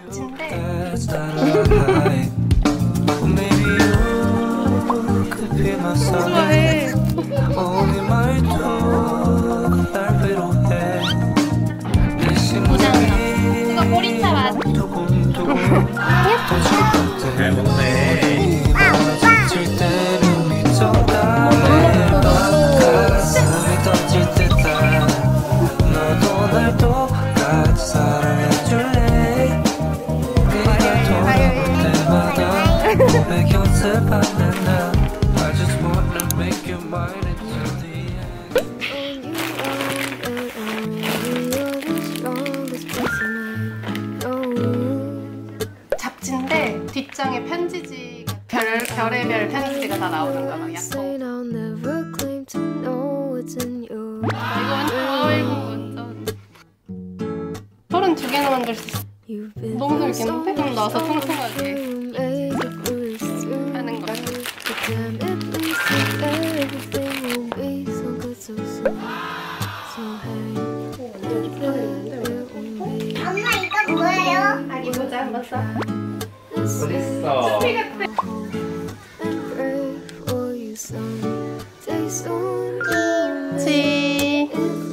잡지인데 좋아해. 보장이야. 이거 보리차 맛. 잘 먹네. 잡지인데 뒷장에 편지지 별의별 편지지가 다 나오는 거야. 약속. 이거 완전 32개나 만들 수 있어. 너무 재밌겠는데? 그럼 나와서 통통하게 하는 거야. 엄마 이거 뭐예요? 아기 모자 한번 써. 어딨어? 김치.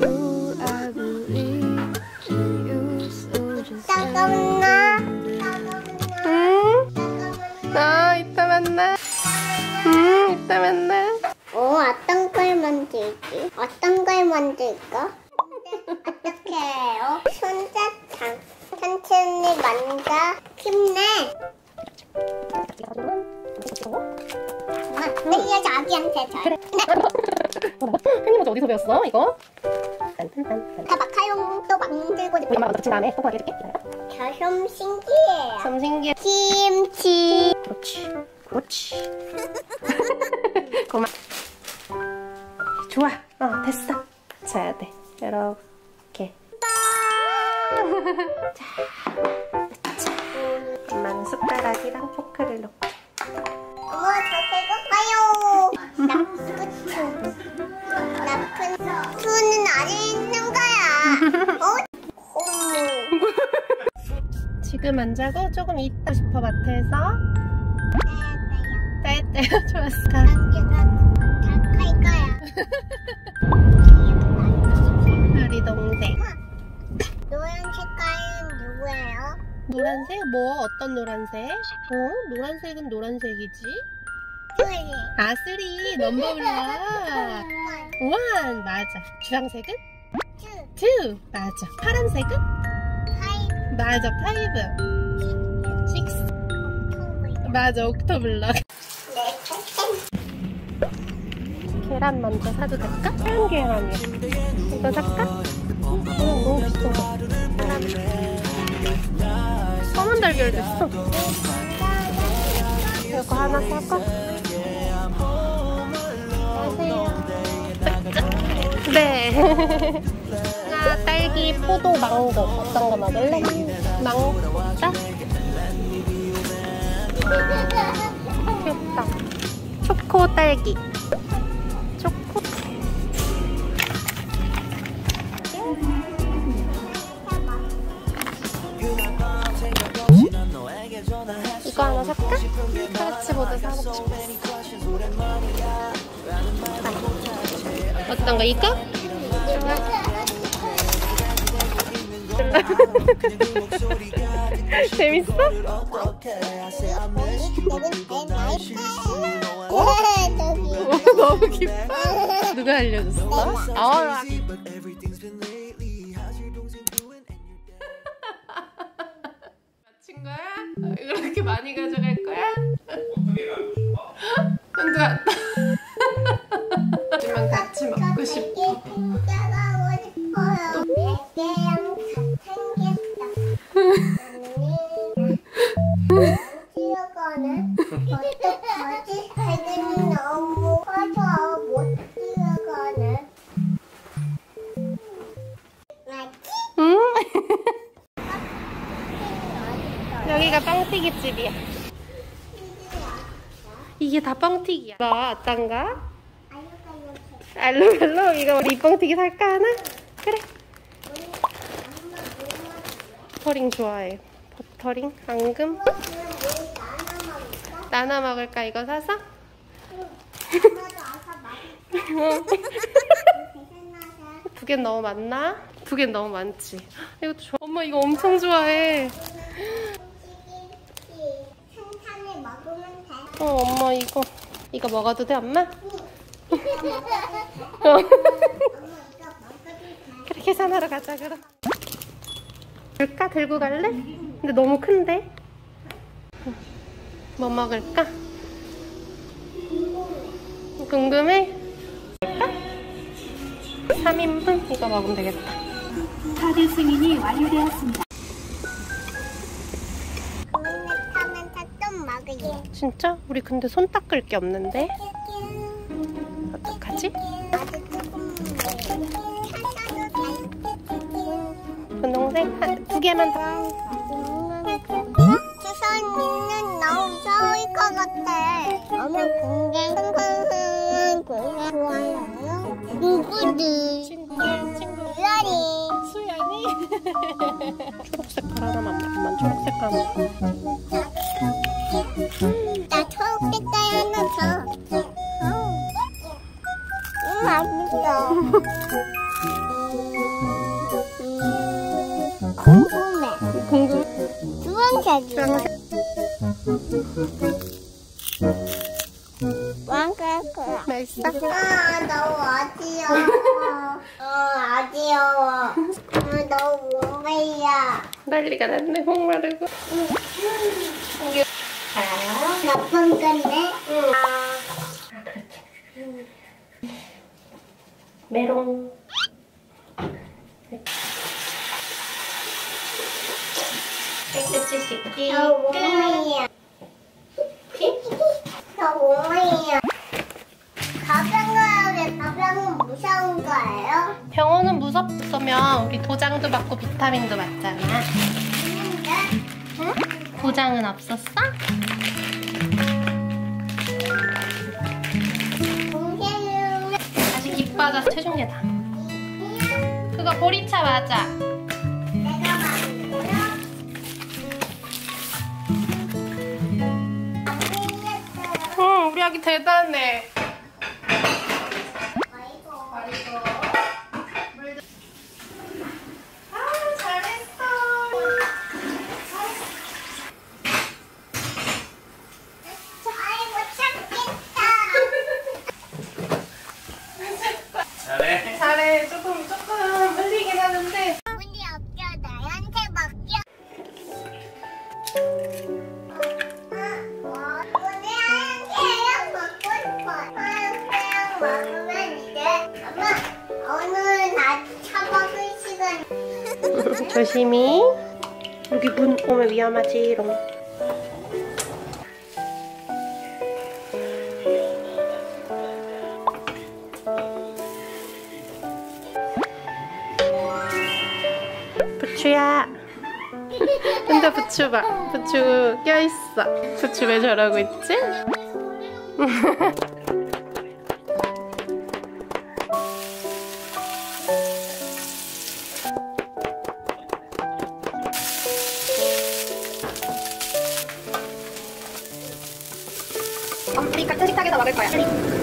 잠깐만. 응? 아, 이따 만나. 이따 만나. 어떤 걸 만들지? 어떤 걸 만들까? 어떻게 해요? 손자탕. 천천히 만져. 힘내. 엄마, 알려줘 아기한테 잘. 그래. 팬이 모자 어디서 배웠어? 이거? 다 마카롱도 만들고 우리 엄마가 붙인 다음에 뽀뽀하게 해줄게. 좀 신기해요. 좀 신기해. 김치. 그렇지. 그렇지. 고마워. 좋아. 됐어. 쳐야 돼. 이렇게. 자, 엄마는 숟가락이랑 포크를 넣고. 어머, 저 배고파요. 나쁜 손은 아래 있는 거야. 지금 안 자고 조금 있다 싶어 마트에서. 떼요. 좋았어. 갈 거야. 우리 동생. 노란 색깔은 누구예요? 노란색? 뭐? 어떤 노란색? 노란색은 노란색이지? 쓰리. 아, 3. 넘버 몰라. 1. 맞아. 주황색은? 2. 맞아. 파란색은? 맞아. 5. 6. 맞아. 옥토블럭. 계란 먼저 사도 될까? 하얀 계란이야. 이거 살까? 너무 비싸. 검은 달걀도 있어. 이거 하나 살까? 네. 하나 딸기, 포도, 망고. 어떤 거 먹을래? 망고 먹자. 귀엽다. 초코 딸기. 초코. 이거 하나 살까? 스트레치보드 사먹고 싶어. 어떤 거? 이거? 재밌어? 너무 기뻐. 누가 알려줬어? 마친 거야? 이렇게 많이 가져갈 거야? 어떻게 가고 싶어? 현주야. 하지만 같이 먹고 싶어. 어떡하지? 배경이 너무 커서 못 들어가네. 맞지? 응? 여기가 빵튀기 집이야. 이게 다 빵튀기야. 너 어떤가? 알록알록. 이거 우리 빵튀기 살까 하나? 그래. 버터링 좋아해. 버터. 버터링, 앙금. 나눠 먹을까 이거 사서? 두 개 너무 많나? 두 개 너무 많지. 이것도 좋아. 엄마 이거 엄청 좋아해. 한칸에 먹으면 돼. 엄마 이거 먹어도 돼 엄마? 그래 계산하러 가자 그럼. 줄까? 들고 갈래? 근데 너무 큰데? 뭐 먹을까? 궁금해? 먹을까? 3인분? 이거 먹으면 되겠다. 카드 승인이 완료되었습니다. 타면서 좀 먹을게. 진짜? 우리 근데 손 닦을 게 없는데? 어떡하지? 분홍색 두 개만 더. 주선이는 너무 무서울 것 같아. 너무 공개 좋아요. 누구들? 친구. 유아리. 수연이. 초록색깔 하나만 먹으면 초록색깔 하나. 나 초록색깔 하나 줘. 맛있어. 궁금해. 주황색이야. 왕색이야. 맛있어? 너무 어지러워. 어지러워. 너무 오래야. 난리가 났네 목마르고. 몇번 건데? 메롱. 깨끗이 씻기. 저 오래야. 저 오래야. 가병 가야 돼. 가병은 무서운 거예요? 병원은 무섭다면 우리 도장도 받고 비타민도 맞잖아. 있는데? 응? 도장은 없었어? 동생은 아직 이빠져서 체중계다. 그거 보리차 맞아. 내가 만들어. 응, 우리 아기 대단해. 아, 잘했어. 아이고 찾겠다. 잘해. 잘해. 조금 흘리긴 하는데. 우리 없겨 나한테 맡겨. 오늘 하얀 먹고 싶어. 하얀 먹으면 이제 엄마 오늘 나 처먹을 시간. 조심히. 여기 문 오면 위험하지롱. 부추야. 근데 부추 봐. 부추 껴있어. 부추 왜 저러고 있지? 우리 깍듯하게도 먹을 거야.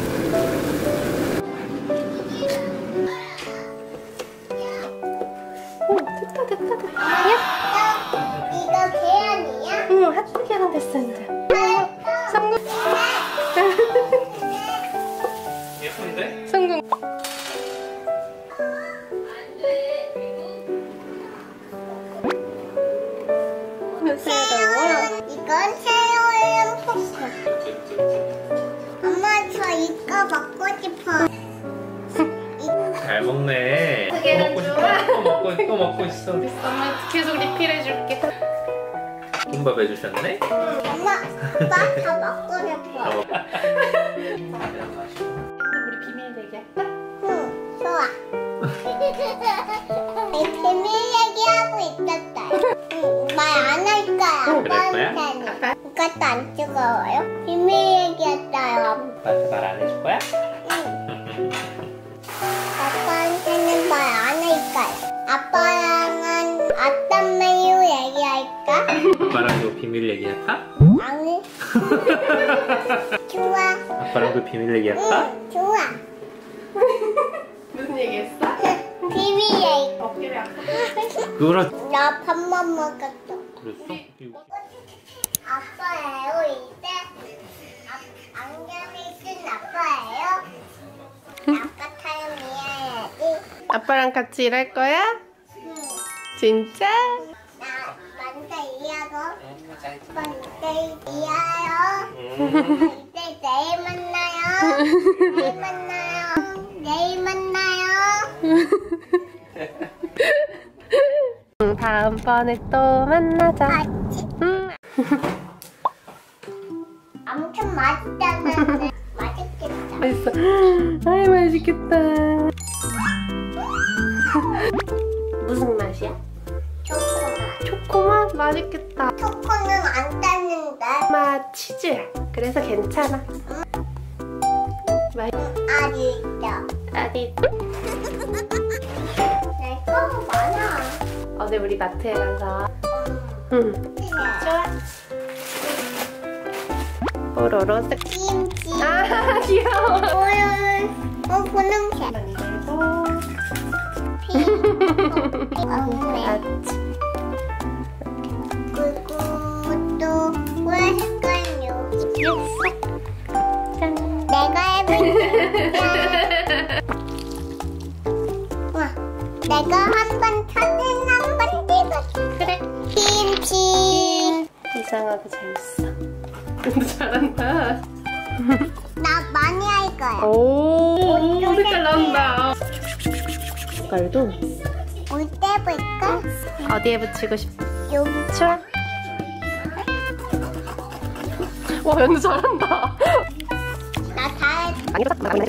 오, 됐다. 이거 계란이야? 응, 하트 계란 됐어 이제. 성공. 예쁜데? 성공. 몇 살이야? 이건 새우랑 포크. 엄마 저 이거 먹고 싶어. 잘 먹네. 계란 먹고 좋아? 싶어. 또 먹고 있어. 엄마 계속 리필해줄게. 김밥 해주셨네? 엄마 나 다 먹고 싶어. 우리 비밀 얘기할까? 응, 좋아. 비밀 얘기하고 있었어요. 말 안 할 거야. 그럴 거야? 아빠한테는. 이것도 안 뜨거워요? 비밀 얘기했어요. 아빠한테 말 안 해줄 거야? 아빠한테는 말 안 할 거야. 아빠랑은 어떤 메뉴 얘기할까? 아빠랑도 비밀 얘기할까? 아니. 좋아. 아빠랑도 비밀 얘기할까? 응, 좋아. 무슨 얘기했어? 비밀이야. 어깨를 아까 그거라. 나 밥만 먹었어. 그랬어? 아빠예요 이제? 안경이 쓴 아빠예요? 아빠 타임이어야지. 아빠랑 같이 일할 거야? 응. 진짜? 나 만세 이하고 만세 이하요. 이제 내일 만나요. 내일 만나요. 내일 만나요. 다음번에 또 만나자. 같이. 엄청 맛있다는데 맛있겠다. 맛있어. 아이 맛있겠다. 무슨 맛이야? 초코맛. 초코맛 맛있겠다. 초코는 안 땄는데. 맛 치즈야. 그래서 괜찮아. 맛 아직도. 아니 내 거 많아. 어제 우리 마트에 가서 응 좋아. 뽀로로 색. 김치. 아 귀여워. 분홍색. 그리고 엉매. 아치. 그리고 또 보라색깔요. 짠. 내가 해볼게. 와, 내가 한번 사진 한번 찍어. 그래. 김치. 이상하게 재밌어. 근데 잘한다. 나 많이 할 거야. 오 색깔 나온다. 색깔도 물 떼볼까? 어디에 붙이고 싶어? 여기. 좋아. 와 연우 잘한다. 나 다 했어. 많이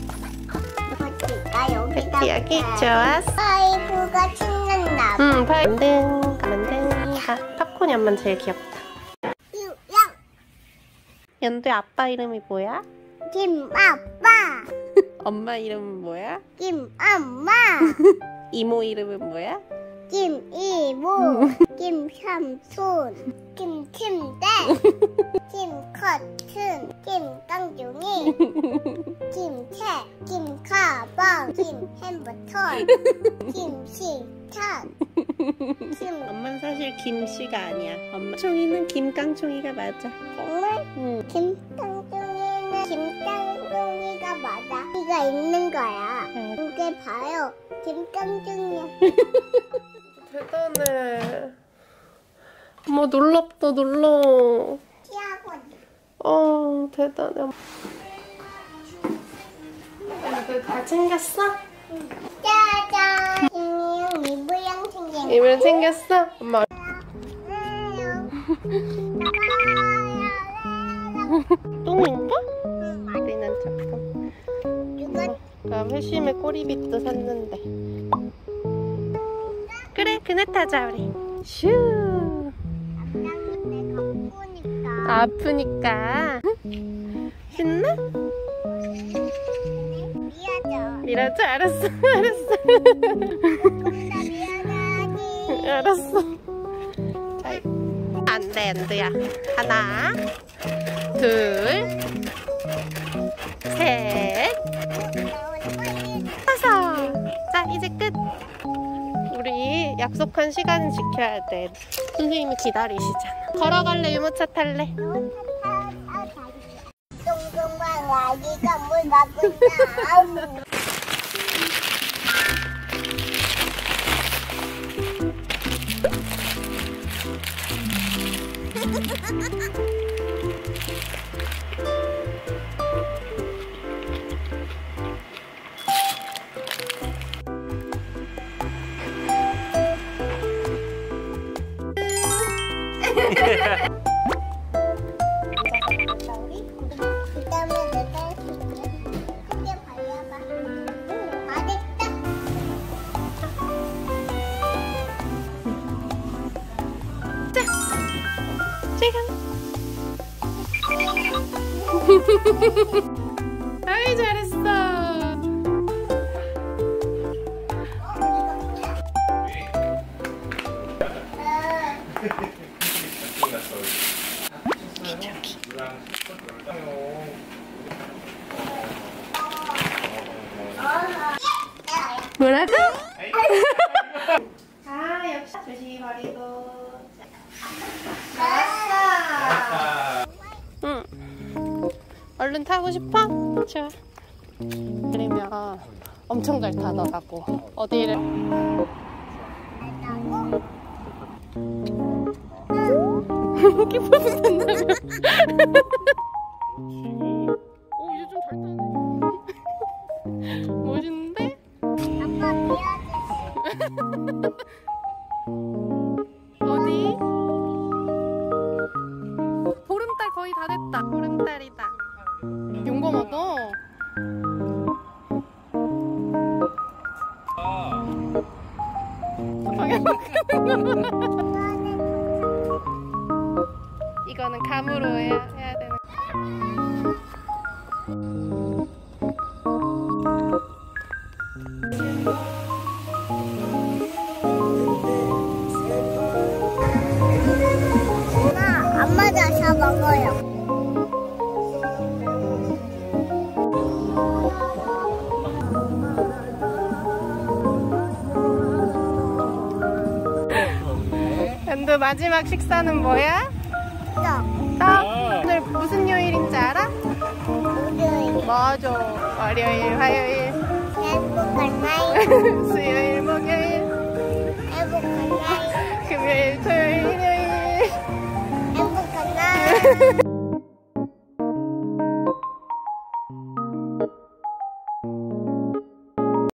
나 여기다. 여기 좋았어. 아이고가 신난다. 응, 만든 팝콘이 엄마 제일 귀엽다. 유양. 연두야 아빠 이름이 뭐야? 김아빠. 엄마 이름은 뭐야? 김엄마. 이모 이름은 뭐야? 김이모. 김삼촌. 김침대. 김커튼. 김깡종이. 김채. 김가방. 김햄버터. 김식탁. 엄마는 사실 김씨가 아니야. 엄마 총이는 김깡총이가 맞아. 정말? 응. 김땅종이는 김땅종이가 맞아. 이가 있는 거야. 이게 봐요. 김땅종이야. 대단해. 어머 놀랍다 놀라. 치아고. 대단해. 애들 다 챙겼어? 짜잔. 김이랑 미부양 생긴 이불 챙겼어? 엄마 똥인가? 우리는 조금. 누가 나 회심에 꼬리빗도 샀는데. 그래 그네 타자 우리. 슈. 내가 보니까 아프니까. 신나? 미안해. 밀어줘 알았어 알았어. 나 미안하지. 알았어. 자, 안돼 연두야. 하나 둘 셋 다섯. 자 이제 끝. 우리 약속한 시간 지켜야 돼. 선생님이 기다리시잖아. 걸어갈래 유모차 탈래? 똥똥만 아기가 물 맞고 있다. 그다음에 내가 해줄게. 크게 발라봐. 맛있다. 지금. 아이 잘했어. 뭐라고? 아, 역시 조심히 버리고. 왔어. 응. 얼른 타고 싶어? 좋아. 그러면 엄청 잘 타더라고. 어디를? 기뻐서 된다며. 오, 이제 좀 잘 타네. 멋있는데? 아빠 미안해. 어디? 보름달 거의 다 됐다. 보름달이다. 용감하다. 방향 바꾸는 거. 이거는 감으로 해야 되는. 엄마 다시 먹어요. 연두 마지막 식사는 뭐야? 또 떡? 오늘 무슨 요일인지 알아? 목요일 맞아. 월요일, 화요일, 행복한 나이. 수요일, 목요일, 행복한 나이. 금요일, 토요일, 일요일. 행복한 나이.